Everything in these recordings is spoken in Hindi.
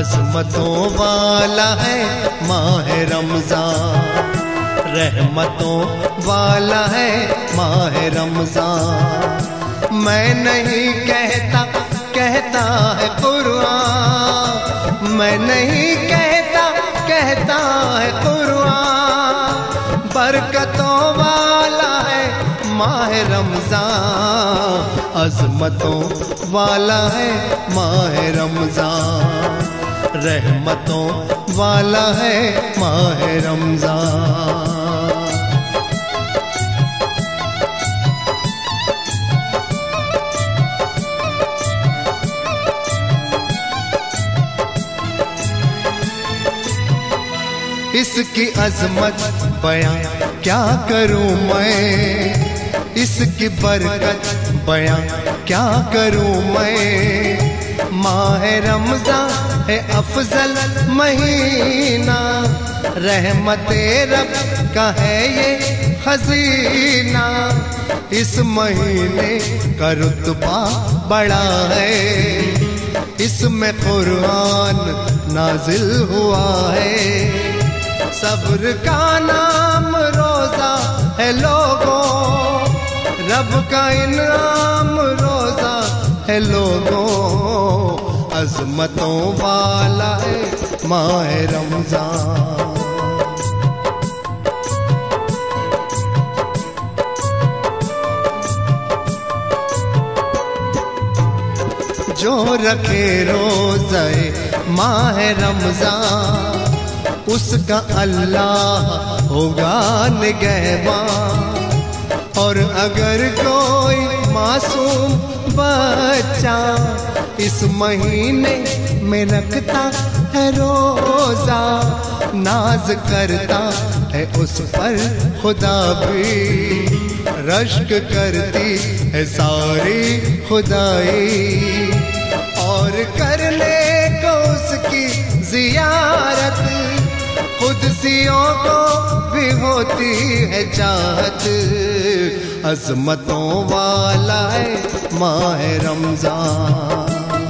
अज़मतों वाला है माह रमज़ान, रहमतों वाला है माह रमज़ान। मैं नहीं कहता, कहता है कुरान, मैं नहीं कहता, कहता है कुरान। बरकतों वाला है माह रमज़ान, अज़मतों वाला है माह रमज़ान, रहमतों वाला है माह रमज़ान। इसकी अज़मत बयां क्या करूं मैं, इसकी बरकत बयां क्या करूं मैं। माह रमज़ान है अफजल महीना, रहमते रब का है ये खजीना। इस महीने का रुतबा बड़ा है, इसमें कुरान नाजिल हुआ है। सब्र का नाम रोजा है लोगों, रब का इनाम रोजा है लोगों। अज़मतों वाला है माह रमज़ान। जो रखे रोज़े माह रमज़ान, उसका अल्लाह होगा निगहबान। और अगर कोई मासूम बच्चा इस महीने में रखता है रोजा, नाज करता है उस पर खुदा भी, रश्क करती है सारी खुदाई। और करने को उसकी ज़ियारत कुदसियों को भी होती है चाहत। अज़मतों वाला है माह रमज़ान।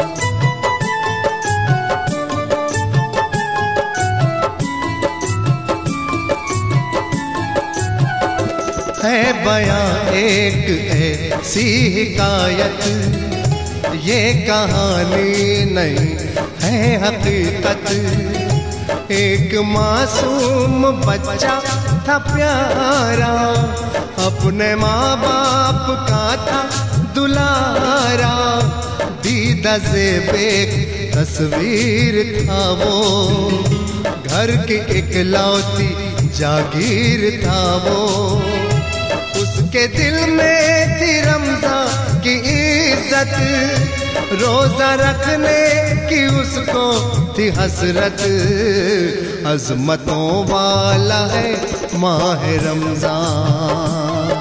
है बयां एक ऐसी हिकायत, ये कहानी नहीं है हकीकत। एक मासूम बच्चा था प्यारा, अपने माँ बाप का था दुलारा। दीदा ज़ेबे तस्वीर था वो, घर की इकलौती जागीर था वो। उसके दिल में थी रमज़ान की इज्जत, रोजा रखने की उसको थी हसरत। अज़मतों वाला है माह रमज़ान।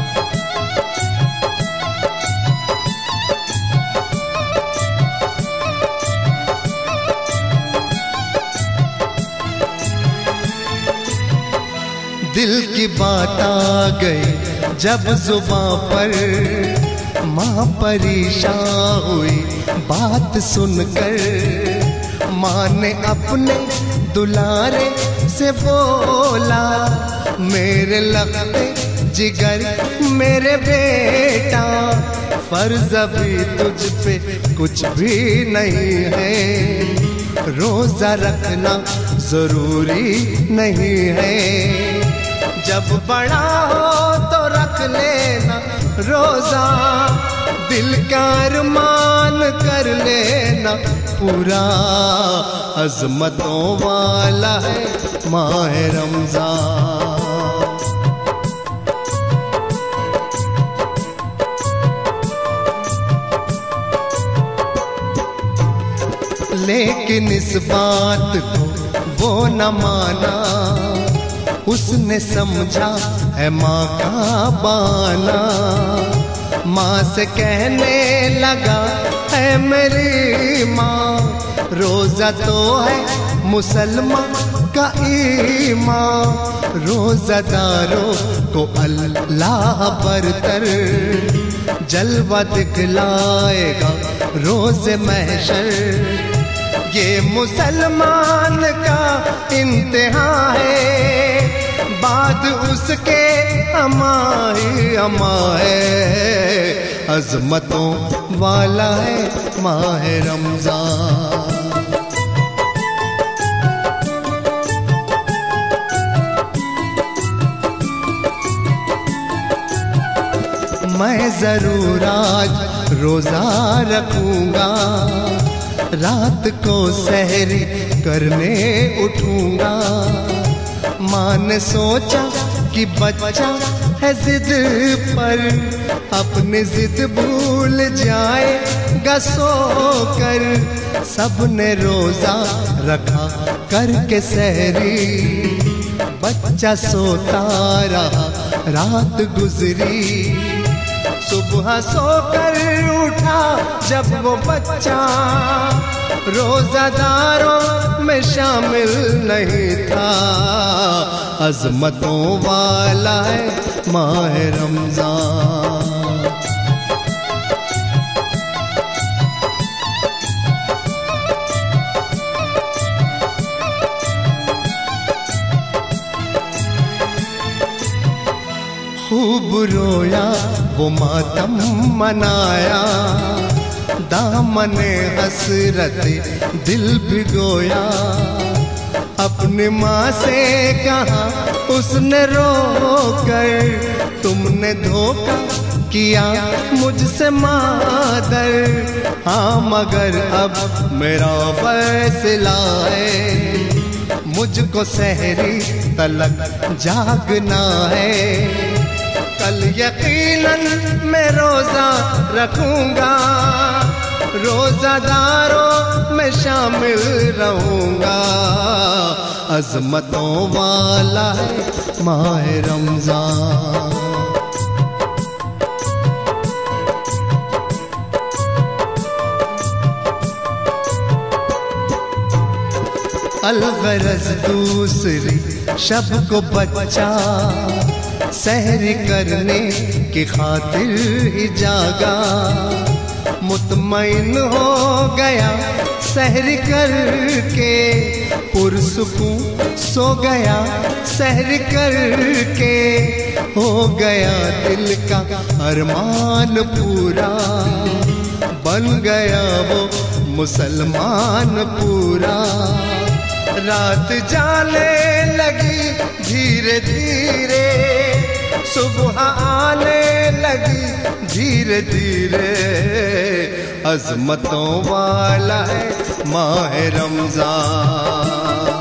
दिल की बात आ गई जब जुबां पर, माँ परेशान हुई बात सुनकर। माँ ने अपने दुलारे से बोला, मेरे लख्ते जिगर मेरे बेटा, फर्ज अभी तुझ पे कुछ भी नहीं है। रोजा रखना जरूरी नहीं है, जब बड़ा हो तो रख लेना रोजा। दिल का अरमान कर लेना पूरा, अज़मतों वाला है माह रमज़ान। लेकिन इस बात को वो न माना, उसने समझा है माँ का बाना। माँ से कहने लगा है मेरी माँ, रोजा तो है मुसलमान का ईमान। रोजादारों को अल्लाह बरतर जलवा दिखलाएगा रोज़े महशर। ये मुसलमान का इम्तिहा है, बाद उसके अमा ही अमा है। अजमतों वाला है माह रमजान। मैं जरूर आज रोजा रखूंगा, रात को सहरी करने उठूंगा। माँ ने सोचा कि बच्चा है जिद पर, अपनी जिद भूल जाएगा सोकर। सबने रोजा रखा करके सहरी, बच्चा सोता रहा रात गुजरी। सुबह सोकर उठा जब वो बच्चा, रोजादारों में शामिल नहीं था। अजमतों वाला है माह रमजान। खूब रोया वो मातम मनाया, दामने हसरत दिल भिगोया। अपनी माँ से कहा उसने रोकर, तुमने धोखा किया मुझसे मादर। हाँ मगर अब मेरा फैसला है, मुझको सहरी तलक जागना है। कल यकीनन मैं रोजा रखूंगा, रोजादारों में शामिल रहूंगा। अजमतों वाला है माह रमजान। अलगरज दूसरी शब को बच्चा, सहरी करने की खातिर ही जागा। मुतमईन हो गया सहरी करके, पुरसुकून सो गया सहरी करके। हो गया दिल का अरमान पूरा, बन गया वो मुसलमान पूरा। रात जाने लगी धीरे धीरे, सुबह आने लगी धीरे धीरे। अजमतों वाला है माह रमजान।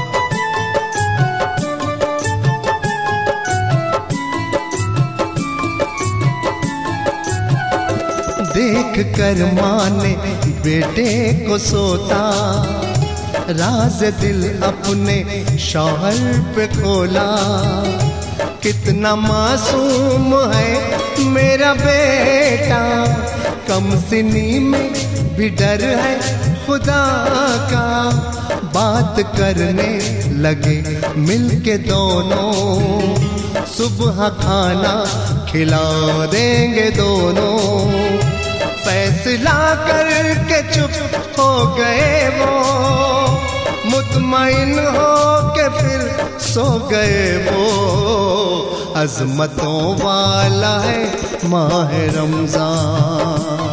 देख कर माँ ने बेटे को सोता, राज दिल अपने शौहर पे खोला। कितना मासूम है मेरा बेटा, कम सिनी में भी डर है खुदा का। बात करने लगे मिलके दोनों, सुबह खाना खिला देंगे दोनों। फैसला करके चुप हो गए वो, मुतमईन हो के फिर सो गए वो। अजमतों वाला है माह रमजान।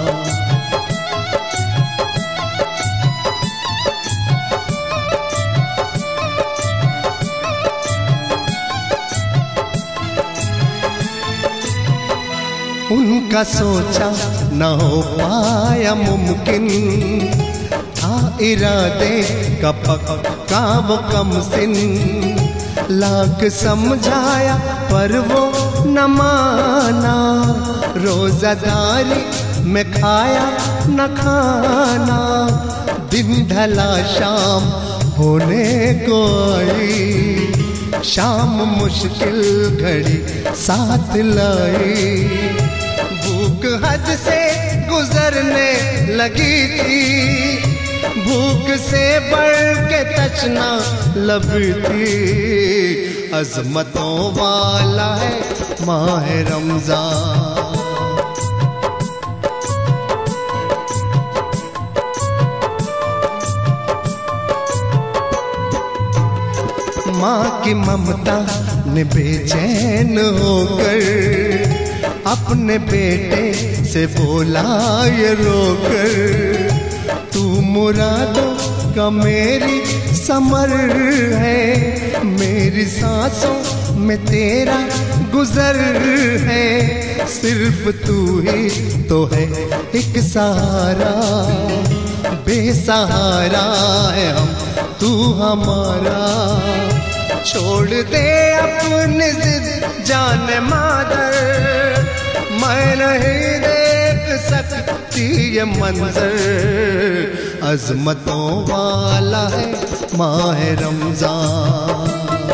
उनका सोचा न हो पाया मुमकिन, था इरादे का पक्का वो कम सिन। लाख समझाया पर वो न माना, रोजादारी में खाया न खाना। दिन ढला शाम होने को आई, शाम मुश्किल घड़ी साथ लाई। भूख हद से गुजरने लगी थी, भूख से बढ़ के तचना लब थी। अजमतों वाला है माह रमजान। माँ की ममता ने बेचैन होकर अपने बेटे से बोला ये रोकर, तू मुरादों का मेरी समर है, मेरी सांसों में तेरा गुजर है, सिर्फ तू ही तो है एक सहारा, बेसहारा है हम, तू हमारा। छोड़ दे अपनी जिद जाने मादर, मैं नहीं देख सकती ये मंजर, अजमतों वाला है माह रमजान।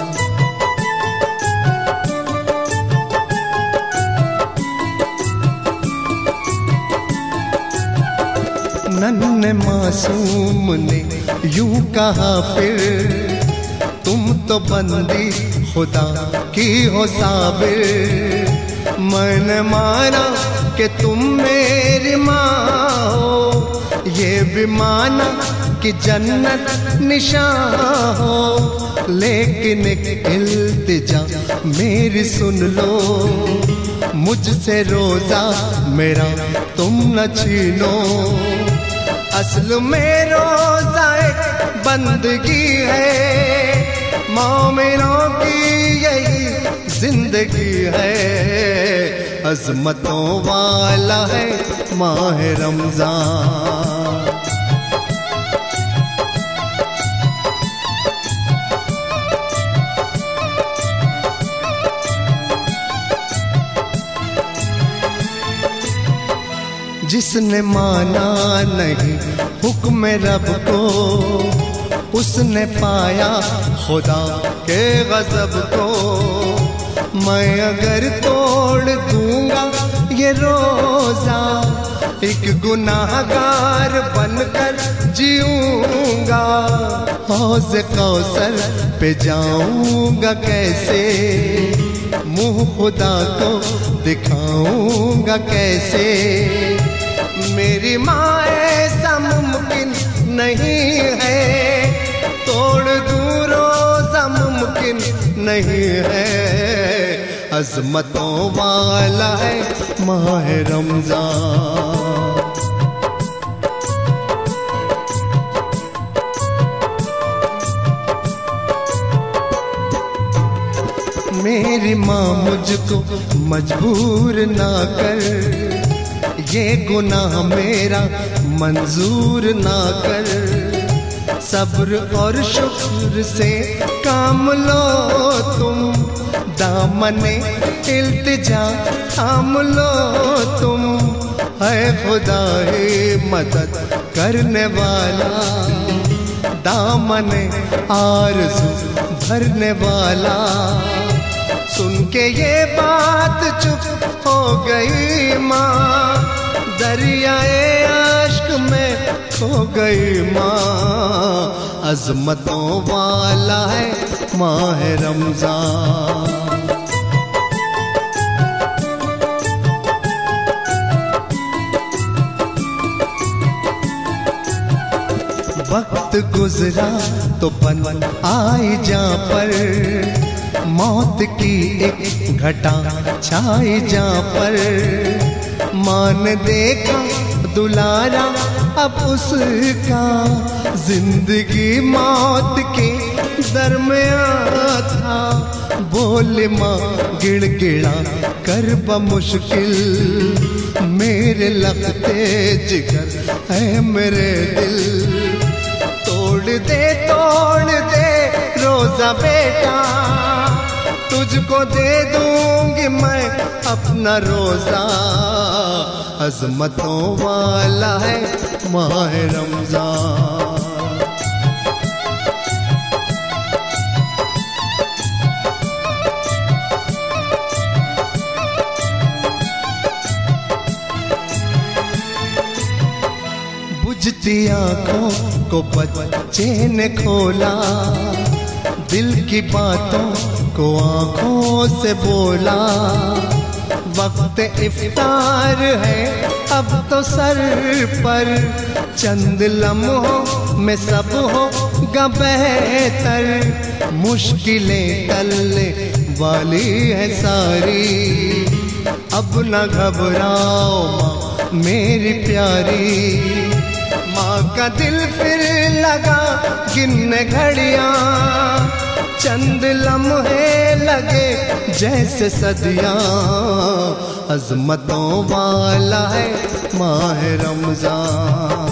नन्हे मासूम ने यूं कहा फिर, तुम तो बंदी खुदा की हो साबिर, मैंने माना कि तुम मेरी माँ हो, ये भी माना कि जन्नत निशान हो, लेकिन एक इल्तिजा मेरी सुन लो, मुझसे रोजा मेरा तुम न छीनो, असल में रोजा एक बंदगी है, मोमिनों की यही जिंदगी है, अज़मतों वाला है माह रमजान। जिसने माना नहीं हुक्म रब को, उसने पाया खुदा के गजब को, मैं अगर तोड़ दूंगा ये रोजा, एक गुनाहगार बनकर जीऊंगा, हौज़ कौसर पे जाऊंगा कैसे, मुंह खुदा को दिखाऊंगा कैसे, मेरी माँ ऐसा मुमकिन नहीं है, तोड़ दूं रोज़ा मुमकिन नहीं है, अज़मतों वाला है माह रमजान। मेरी माँ मुझको मजबूर ना कर, ये गुनाह मेरा मंजूर ना कर, सब्र और शुक्र से काम लो तुम, दामने इल्तिजा थाम लो तुम, है खुदा ही मदद करने वाला, दामने आरज़ू भरने वाला। सुन के ये बात चुप हो गई माँ, दरियाए आश्क में खो गई माँ, अज़मतों वाला है माह रमजान। वक्त गुजरा तो बन आई जा पर, मौत की एक घटा छाई जा पर, मान देखा दुलारा अब उसका, जिंदगी मौत के दरमियाँ था, बोले माँ गिड़गिड़ा कर बमुश्किल, मेरे लगते जिगर है मेरे दिल, तोड़ दे रोजा बेटा, तुझको दे दूंगी मैं अपना रोजा, अज़मतों वाला है माह रमजान। बुझती आँखों को बच्चे ने खोला, दिल की बातों को आँखों से बोला, वक्त इफ्तार है अब तो सर पर, चंद लम्हों में सब हो होगा बेहतर। मुश्किलें टलने वाली है सारी, अब न घबराओ माँ मेरी प्यारी। माँ का दिल फिर लगा गिनने घड़ियाँ, चंद लम्हे लगे जैसे सदियाँ। अज़मतों वाला है माह रमज़ान।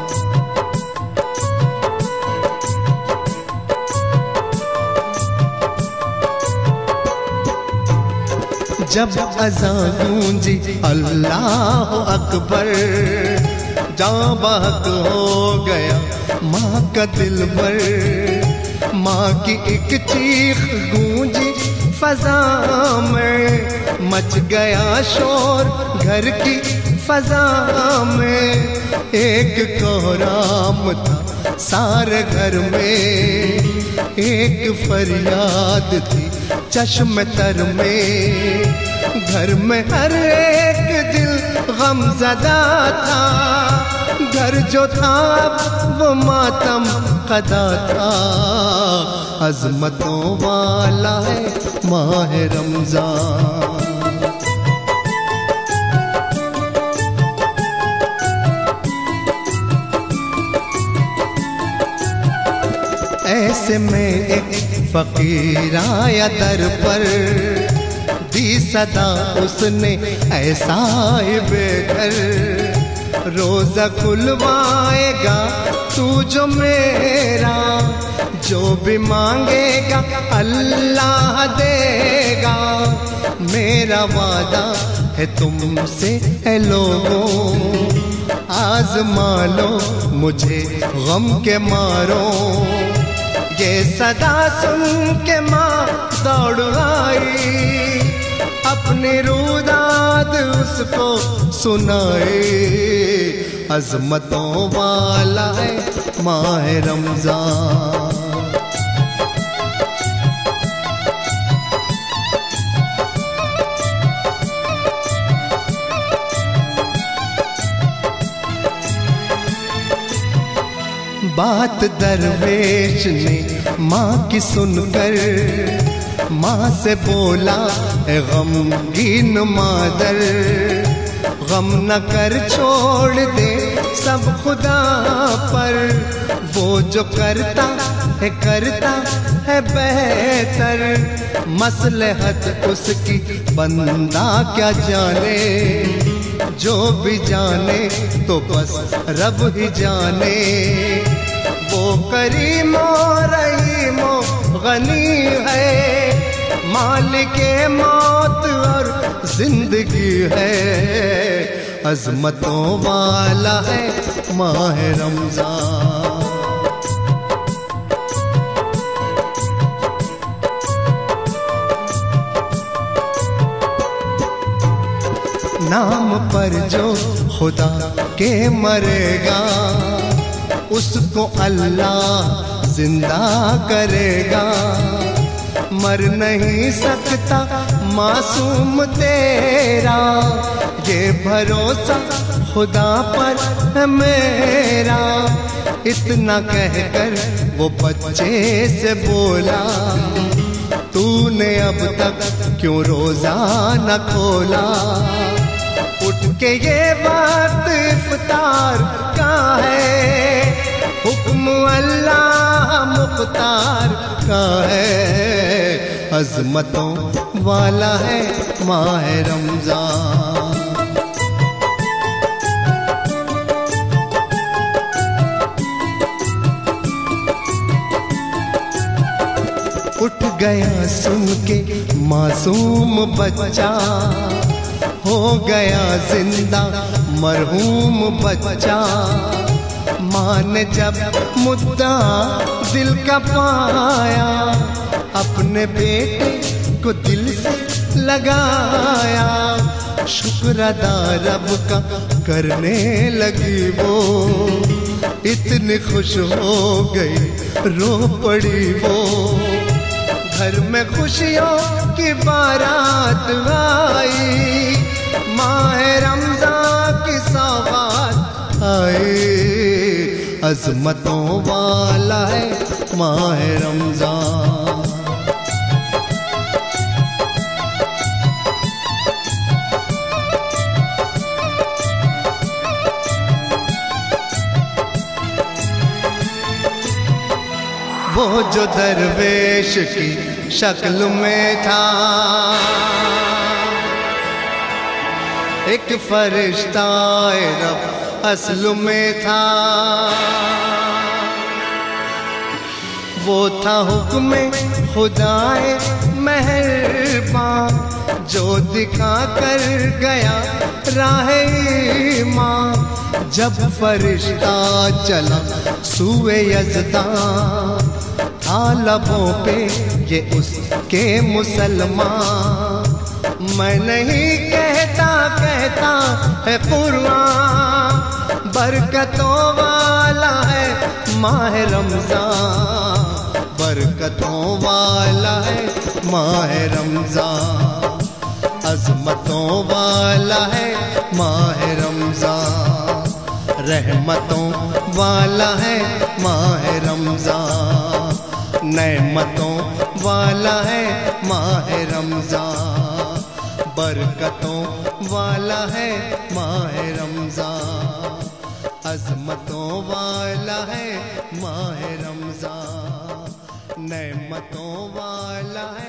जब अज़ान गूंजी अल्लाह अकबर, जाँ बहक हो गया माँ का दिल भर। माँ की एक चीख गूंजी फजा में, मच गया शोर घर की फजा में। एक कोहराम था सारे घर में, एक फरियाद थी चश्म तर में। घर में हर एक दिल गमज़दा था, घर जो था वो मातम क़दा था। अज़मतों वाला है माह रमज़ान। ऐसे में एक फ़कीर आया दर पर, दी सदा उसने ऐसा ही बेघर। रोज़ा खुलवाएगा तू जो मेरा, जो भी मांगेगा अल्लाह देगा। मेरा वादा है तुमसे है लोगों, आज़मा लो मुझे गम के मारो। ये सदा सुन के माँ दौड़ आई, अपनी रुदाद उसको सुनाए। अज़मतों वाला है माह रमज़ान। बात दरवेश ने माँ की सुनकर, माँ से बोला ए गमगीन मादर। गम न कर छोड़ दे सब खुदा पर, वो जो करता है बेहतर। मसलहत उसकी बंदा क्या जाने, जो भी जाने तो बस रब ही जाने। वो करीमो रहीमो गनी है, मालिके मौत और जिंदगी है। अज़मतों वाला है माह रमज़ान। नाम पर जो खुदा के मरेगा, उसको अल्लाह जिंदा करेगा। मर नहीं सकता मासूम तेरा, ये भरोसा खुदा पर है मेरा। इतना कहकर वो बच्चे से बोला, तूने अब तक क्यों रोजा न खोला। उठ के ये बात इफ्तार का है, हुक्म अल्लाह मुख्तार का है। अज़मतों वाला है माह रमज़ान। उठ गया सुन के मासूम बच्चा, हो गया जिंदा मरहूम बच्चा। माँ ने जब मुद्दा दिल का पाया, अपने बेटे को दिल से लगाया। शुक्र अदा रब का करने लगी वो, इतनी खुश हो गई रो पड़ी वो। घर में खुशियों की बारात आई, माह रमज़ान की सौगात आई। अज़मतों वाला है माह रमज़ान। वो जो दरवेश की शक्ल में था, एक फरिश्ता रब असल में था। वो था हुक्म खुदाए मेहरबान, जो दिखा कर गया राह ईमान। जब फरिश्ता चला सूए यज़दान, था लबों पे ये उसके मुसलमान। मैं नहीं कहता कहता है कुरान, बरकतों वाला है माह रमज़ान। बरकतों वाला है माह रमज़ान, अज़मतों वाला है माह रमज़ान, रहमतों वाला है माह रमज़ान, नेमतों वाला है माह रमज़ान, बरकतों वाला है माह रमज़ान, अज़मतों वाला है माह रमज़ान, नेमतों वाला है